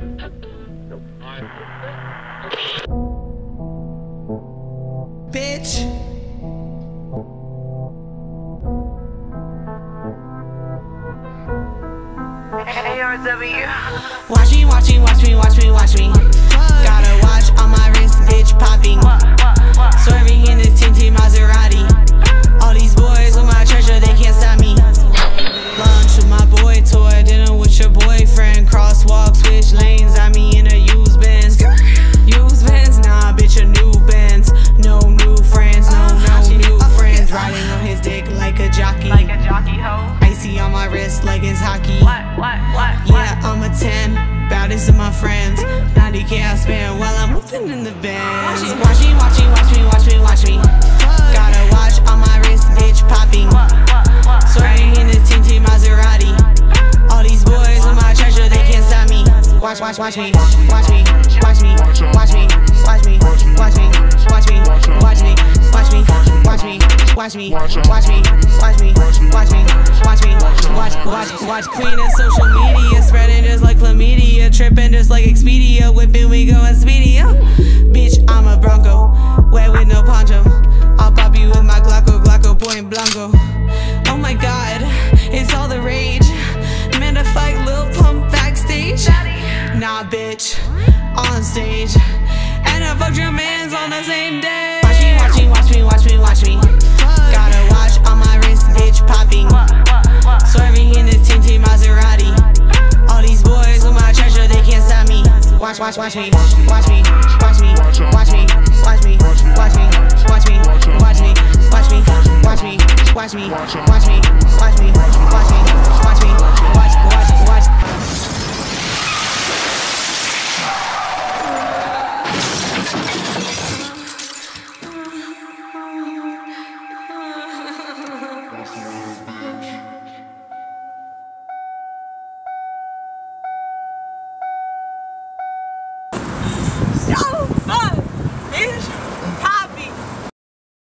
Bitch. ARW. Watch me, watch me, watch me, watch me, watch me. Gotta watch on my wrist, bitch popping. Swerving in this tinted Maserati. All these boys with my treasure, they can't stop me. Lunch with my boy, toy, dinner with your boyfriend. Crosswalk, switch lanes, I me in a used Benz. Used Benz, nah, bitch, a new Benz. No new friends, no new friends. Riding on his dick like a jockey. Like a jockey hoe. Icy on my wrist like it's hockey. What? Yeah, I'm a 10, baddest of my friends. 90K I spend while I'm moving in the Benz. Watch me, watch me, watch me, watch me, watch me. Gotta watch on my wrist, bitch popping. Swerving in this tinted Maserati. All these boys with my treasure, they can't stop me. Watch me, watch me, watch me, watch me, watch me, watch me, watch me, watch me, watch me, watch me, watch me, watch me, watch me, watch me, watch me, watch me, watch Queen in social media, spreading just like chlamydia, tripping just like Expedia, whipping we going speedy. Bitch, I'm a Bronco, wet with no poncho. I'll pop you with my Glocko, point blanco. Oh my God, it's all the rage. Man, to fight Lil Pump backstage. Nah, bitch, on stage. And I fucked your mans on the same day. Watch me, watch me, watch me, watch me, watch me. Gotta watch on my wrist, bitch popping. Swerving in this tinted Maserati. All these boys with my treasure, they can't stop me. Watch me, watch me, watch me, watch me, watch me, watch me, watch me, watch me, watch me, watch me, watch me, watch me, watch me, watch me, watch me, watch me.